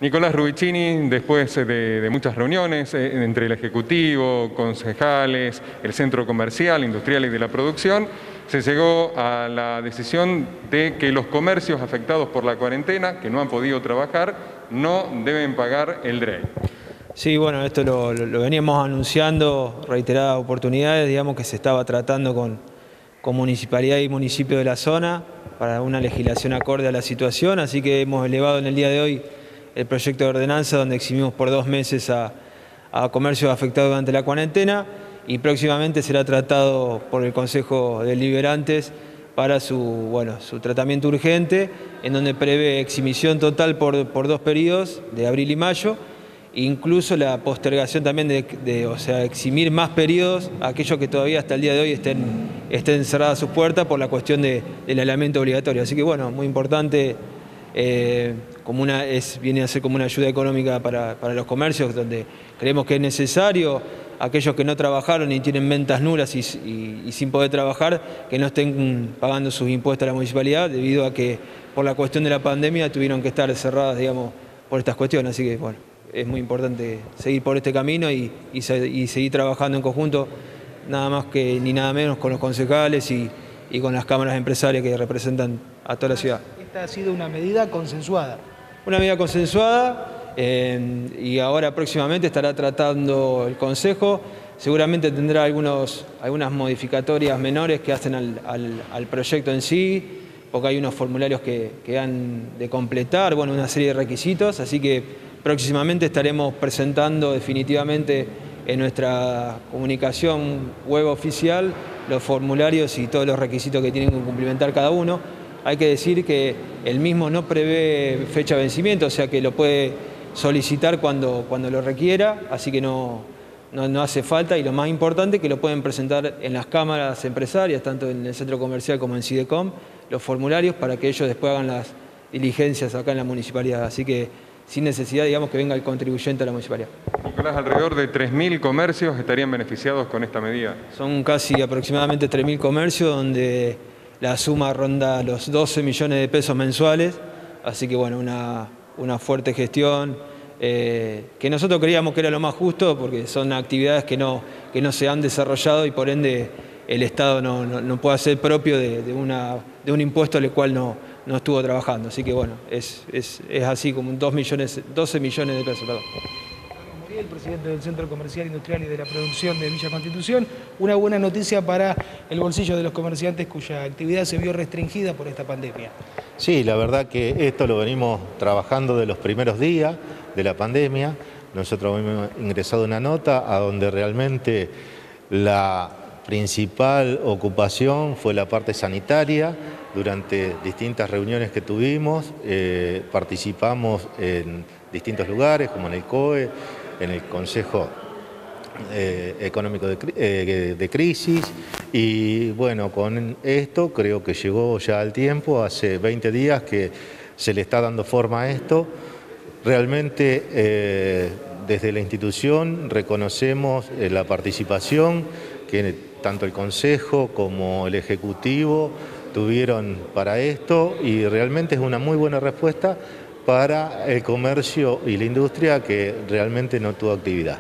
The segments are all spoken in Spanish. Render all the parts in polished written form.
Nicolás Rubicini, después de muchas reuniones entre el Ejecutivo, concejales, el Centro Comercial, Industrial y de la Producción, se llegó a la decisión de que los comercios afectados por la cuarentena, que no han podido trabajar, no deben pagar el DREI. Sí, bueno, esto lo veníamos anunciando reiteradas oportunidades, digamos que se estaba tratando con municipalidad y municipio de la zona para una legislación acorde a la situación, así que hemos elevado en el día de hoy el proyecto de ordenanza donde eximimos por 2 meses a comercios afectados durante la cuarentena y próximamente será tratado por el Consejo Deliberantes para su tratamiento urgente, en donde prevé exhibición total por 2 periodos, de abril y mayo, incluso la postergación también o sea, eximir más periodos a aquellos que todavía hasta el día de hoy estén cerradas sus puertas por la cuestión del aislamiento obligatorio. Así que bueno, muy importante, viene a ser como una ayuda económica para los comercios, donde creemos que es necesario aquellos que no trabajaron y tienen ventas nulas y sin poder trabajar, que no estén pagando sus impuestos a la municipalidad, debido a que por la cuestión de la pandemia tuvieron que estar cerradas, digamos, por estas cuestiones. Así que bueno, es muy importante seguir por este camino y seguir trabajando en conjunto, nada más que ni nada menos con los concejales y con las cámaras empresarias que representan a toda la ciudad. Esta ha sido una medida consensuada. Una medida consensuada y ahora próximamente estará tratando el Consejo. Seguramente tendrá algunas modificatorias menores que hacen al proyecto en sí, porque hay unos formularios que han de completar, bueno, una serie de requisitos, así que próximamente estaremos presentando definitivamente en nuestra comunicación web oficial los formularios y todos los requisitos que tienen que cumplimentar cada uno. Hay que decir que el mismo no prevé fecha de vencimiento, o sea que lo puede solicitar cuando lo requiera, así que no hace falta, y lo más importante es que lo pueden presentar en las cámaras empresarias, tanto en el centro comercial como en Sidecom, los formularios para que ellos después hagan las diligencias acá en la municipalidad, así que sin necesidad, digamos, que venga el contribuyente a la municipalidad. Nicolás, alrededor de 3.000 comercios estarían beneficiados con esta medida. Son casi aproximadamente 3.000 comercios donde la suma ronda los 12 millones de pesos mensuales, así que bueno, una fuerte gestión que nosotros creíamos que era lo más justo porque son actividades que no se han desarrollado y por ende el Estado no puede hacer propio de un impuesto al cual no estuvo trabajando. Así que bueno, es así como 12 millones de pesos. Perdón. El presidente del Centro Comercial, Industrial y de la Producción de Villa Constitución, una buena noticia para el bolsillo de los comerciantes cuya actividad se vio restringida por esta pandemia. Sí, la verdad que esto lo venimos trabajando de los primeros días de la pandemia. Nosotros hemos ingresado una nota a donde realmente la principal ocupación fue la parte sanitaria. Durante distintas reuniones que tuvimos, participamos en distintos lugares, como en el COE, en el Consejo Económico de Crisis, y bueno, con esto creo que llegó ya el tiempo, hace 20 días que se le está dando forma a esto. Realmente desde la institución reconocemos la participación que tanto el Consejo como el Ejecutivo tuvieron para esto, y realmente es una muy buena respuesta para el comercio y la industria que realmente no tuvo actividad.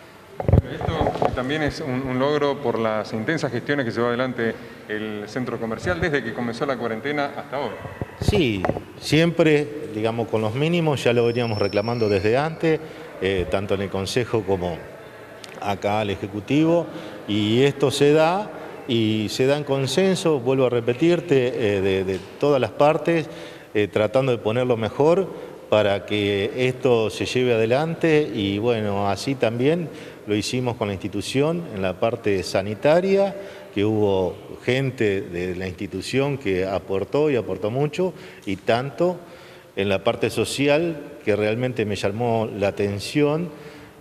Esto también es un logro por las intensas gestiones que llevó adelante el centro comercial desde que comenzó la cuarentena hasta ahora. Sí, siempre, digamos, con los mínimos, ya lo veníamos reclamando desde antes, tanto en el Consejo como acá al Ejecutivo, y esto se da en consenso, vuelvo a repetirte, de todas las partes, tratando de ponerlo mejor para que esto se lleve adelante, y bueno, así también lo hicimos con la institución en la parte sanitaria, que hubo gente de la institución que aportó y aportó mucho, y tanto en la parte social, que realmente me llamó la atención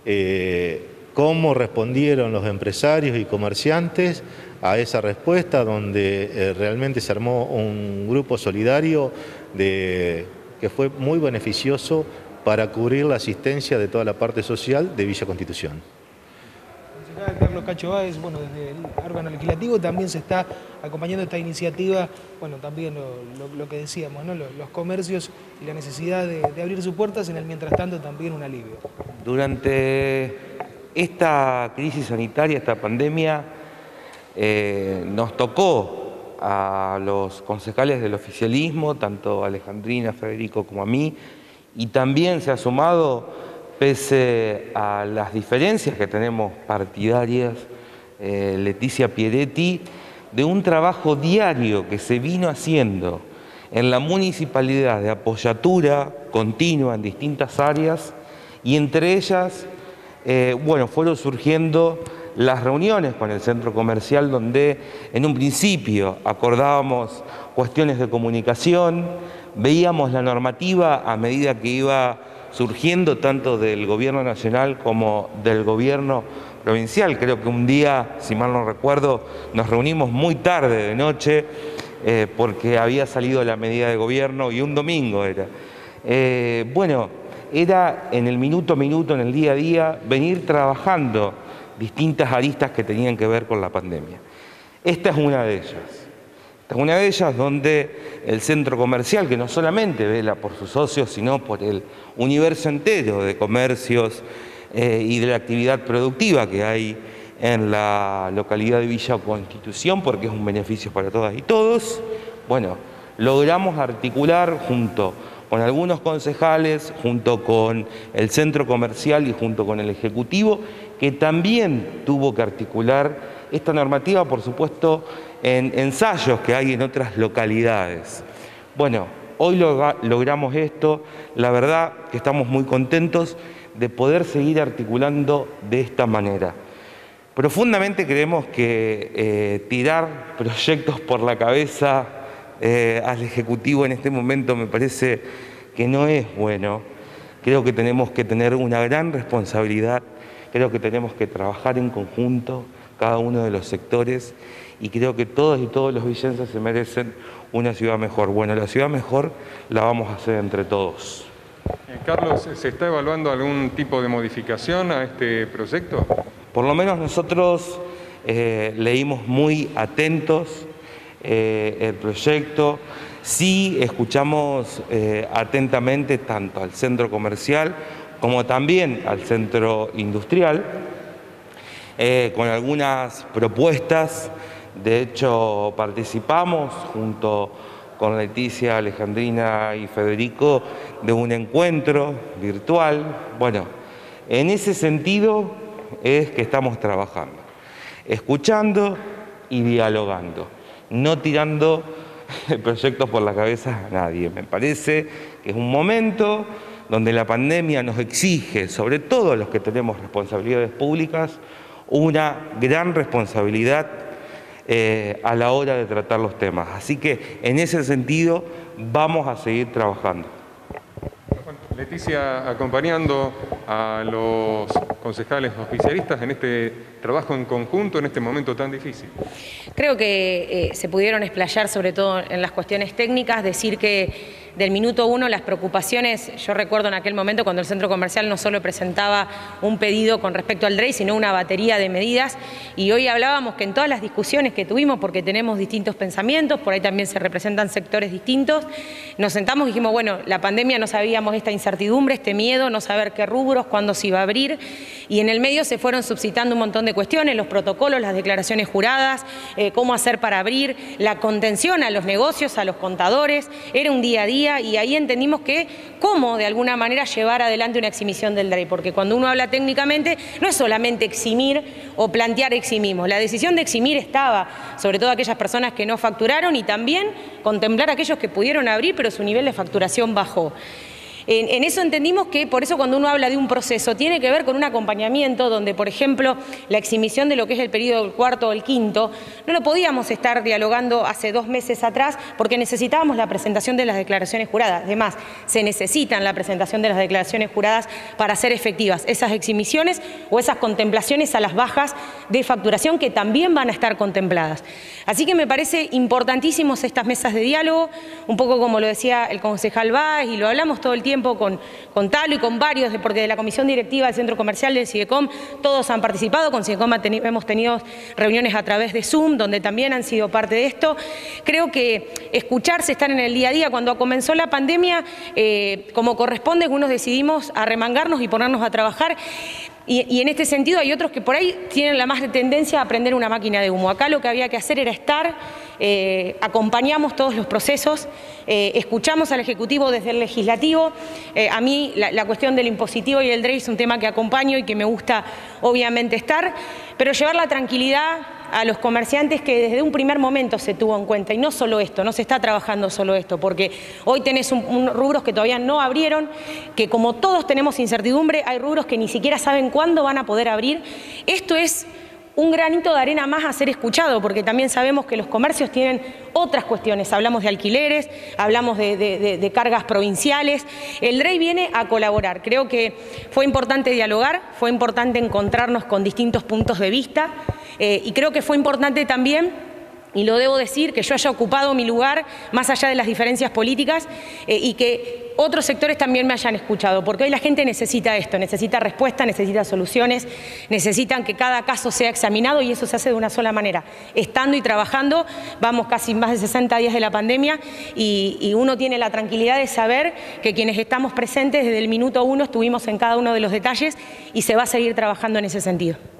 cómo respondieron los empresarios y comerciantes a esa respuesta, donde realmente se armó un grupo solidario que fue muy beneficioso para cubrir la asistencia de toda la parte social de Villa Constitución. Carlos Cacho Báez, bueno, desde el órgano legislativo también se está acompañando esta iniciativa, bueno, también lo que decíamos, ¿no? Los comercios y la necesidad de abrir sus puertas, en el mientras tanto también un alivio. Durante esta crisis sanitaria, esta pandemia, nos tocó a los concejales del oficialismo, tanto a Alejandrina, Federico como a mí, y también se ha sumado, pese a las diferencias que tenemos partidarias, Leticia Pieretti, de un trabajo diario que se vino haciendo en la municipalidad de apoyatura continua en distintas áreas, y entre ellas, bueno, fueron surgiendo las reuniones con el centro comercial, donde en un principio acordábamos cuestiones de comunicación, veíamos la normativa a medida que iba surgiendo tanto del gobierno nacional como del gobierno provincial. Creo que un día, si mal no recuerdo, nos reunimos muy tarde de noche porque había salido la medida de gobierno, y un domingo era. Bueno, era en el minuto a minuto, en el día a día, venir trabajando distintas aristas que tenían que ver con la pandemia. Esta es una de ellas. Esta es una de ellas donde el centro comercial, que no solamente vela por sus socios, sino por el universo entero de comercios y de la actividad productiva que hay en la localidad de Villa Constitución, porque es un beneficio para todas y todos, bueno, logramos articular junto con algunos concejales, junto con el centro comercial y junto con el Ejecutivo, que también tuvo que articular esta normativa, por supuesto, en ensayos que hay en otras localidades. Bueno, hoy logramos esto, la verdad que estamos muy contentos de poder seguir articulando de esta manera. Profundamente creemos que tirar proyectos por la cabeza al Ejecutivo en este momento me parece que no es bueno. Creo que tenemos que tener una gran responsabilidad, creo que tenemos que trabajar en conjunto cada uno de los sectores, y creo que todos y todos los villenses se merecen una ciudad mejor. Bueno, la ciudad mejor la vamos a hacer entre todos. Carlos, ¿se está evaluando algún tipo de modificación a este proyecto? Por lo menos nosotros leímos muy atentos el proyecto, sí escuchamos atentamente tanto al centro comercial como también al centro industrial, con algunas propuestas. De hecho, participamos junto con Leticia, Alejandrina y Federico de un encuentro virtual. Bueno, en ese sentido es que estamos trabajando, escuchando y dialogando, no tirando proyectos por la cabeza a nadie. Me parece que es un momento donde la pandemia nos exige, sobre todo a los que tenemos responsabilidades públicas, una gran responsabilidad a la hora de tratar los temas. Así que en ese sentido vamos a seguir trabajando. Leticia, acompañando a los concejales oficialistas en este trabajo en conjunto en este momento tan difícil. Creo que se pudieron explayar sobre todo en las cuestiones técnicas, decir que del minuto uno las preocupaciones, yo recuerdo en aquel momento cuando el centro comercial no solo presentaba un pedido con respecto al DREI, sino una batería de medidas, y hoy hablábamos que en todas las discusiones que tuvimos, porque tenemos distintos pensamientos, por ahí también se representan sectores distintos, nos sentamos y dijimos, bueno, la pandemia no sabíamos esta incertidumbre, este miedo, no saber qué rubros, cuándo se iba a abrir, y en el medio se fueron suscitando un montón de cuestiones, los protocolos, las declaraciones juradas, cómo hacer para abrir, la contención a los negocios, a los contadores, era un día a día, y ahí entendimos que cómo de alguna manera llevar adelante una eximición del DREI, porque cuando uno habla técnicamente no es solamente eximir o plantear eximismo, la decisión de eximir estaba sobre todo aquellas personas que no facturaron y también contemplar a aquellos que pudieron abrir pero su nivel de facturación bajó. En eso entendimos que, por eso cuando uno habla de un proceso, tiene que ver con un acompañamiento donde, por ejemplo, la exhibición de lo que es el periodo del cuarto o el quinto, no lo podíamos estar dialogando hace 2 meses atrás porque necesitábamos la presentación de las declaraciones juradas. Además, se necesitan la presentación de las declaraciones juradas para hacer efectivas esas exhibiciones o esas contemplaciones a las bajas de facturación que también van a estar contempladas. Así que me parece importantísimos estas mesas de diálogo, un poco como lo decía el concejal Báez y lo hablamos todo el tiempo, tiempo con Talo y con varios, porque de la comisión directiva del Centro Comercial del Sidecom, todos han participado. Con Sidecom hemos tenido reuniones a través de Zoom, donde también han sido parte de esto. Creo que escucharse, estar en el día a día. Cuando comenzó la pandemia, como corresponde, algunos decidimos arremangarnos y ponernos a trabajar. Y en este sentido hay otros que por ahí tienen la más tendencia a prender una máquina de humo. Acá lo que había que hacer era estar, acompañamos todos los procesos, escuchamos al Ejecutivo desde el Legislativo. A mí la cuestión del impositivo y el DREI es un tema que acompaño y que me gusta obviamente estar, pero llevar la tranquilidad a los comerciantes que desde un primer momento se tuvo en cuenta, y no solo esto, no se está trabajando solo esto, porque hoy tenés rubros que todavía no abrieron, que como todos tenemos incertidumbre, hay rubros que ni siquiera saben cuándo van a poder abrir. Esto es un granito de arena más a ser escuchado, porque también sabemos que los comercios tienen otras cuestiones. Hablamos de alquileres, hablamos de cargas provinciales. El DREI viene a colaborar. Creo que fue importante dialogar, fue importante encontrarnos con distintos puntos de vista, y creo que fue importante también, y lo debo decir, que yo haya ocupado mi lugar más allá de las diferencias políticas, y que otros sectores también me hayan escuchado, porque hoy la gente necesita esto, necesita respuestas, necesita soluciones, necesitan que cada caso sea examinado, y eso se hace de una sola manera, estando y trabajando. Vamos casi más de 60 días de la pandemia y uno tiene la tranquilidad de saber que quienes estamos presentes desde el minuto 1 estuvimos en cada uno de los detalles, y se va a seguir trabajando en ese sentido.